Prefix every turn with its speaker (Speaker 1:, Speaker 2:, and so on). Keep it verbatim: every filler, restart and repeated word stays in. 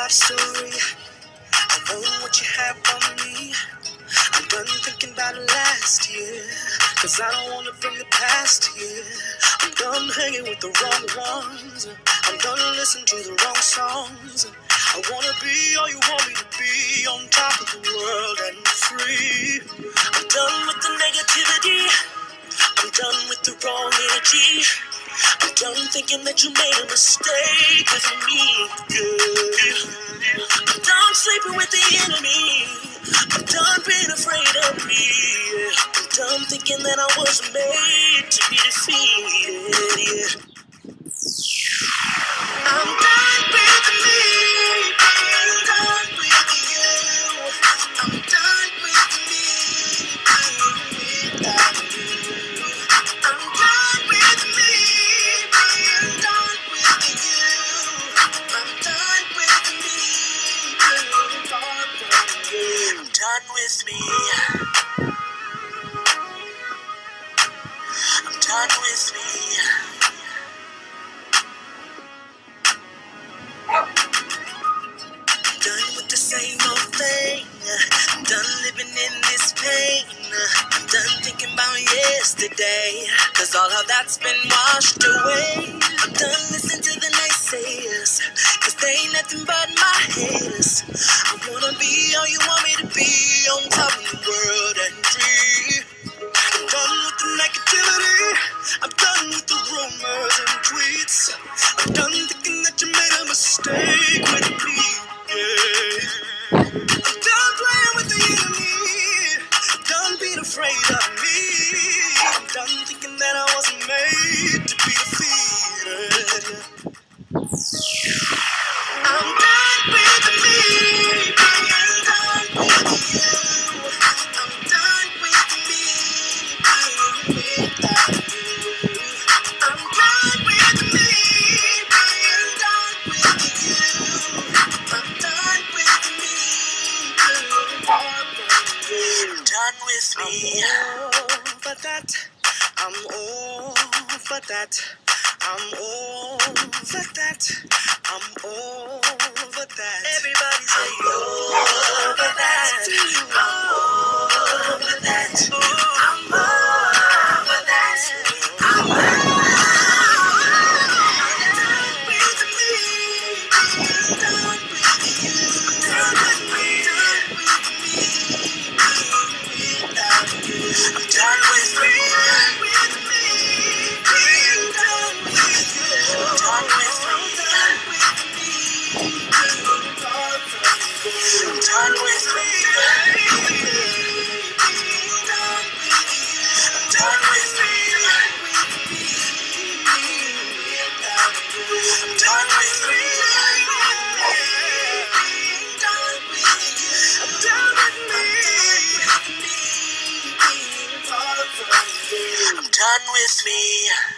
Speaker 1: love story. I know what you have on me. I'm done thinking about it last year, cause I don't wanna bring the past here. I'm done hanging with the wrong ones. I'm done listening to the wrong songs. I wanna be all you want me to be, on top of the world and free. I'm done with the negativity. I'm done with the wrong energy. I'm done thinking that you made a mistake with me, yeah. I'm done sleeping with the enemy. I'm done being afraid of me, yeah. I'm done thinking that I was made to be defeated, yeah. I'm done with me, being done with you. I'm done with me, being without you. I'm done with me, being done with you. I'm done with me, being far from you. I'm done with me. I'm done with me. Done with the same old thing. I'm done living in this pain. I'm done thinking about yesterday, cause all of that's been washed away. I'm done listening to the naysayers, cause they ain't nothing but my haters. I wanna be all you want me to be, on top of the world and free. I'm done with the negativity. I'm done with the rumors and tweets. I'm done thinking that you made a mistake with me, yeah. I'm done playing with the enemy. Done being afraid of me. I'm done thinking that I wasn't made to be defeated. I'm done with me, being done with you. I'm done with me, being without you. I'm done with me, being done with you. I'm done with me, being far from you. I'm done with me. I'm over that. I'm over that. I'm over that. I'm over that. Everybody say over that. I'm over that. I'm over that. I'm done with me. I'm done with you. I'm done with me. Without you. I'm done with me. With me. Being done with you. I'm done with me. I'm done with me. I'm done with me. I'm done with me. I'm done with me. I'm done with me.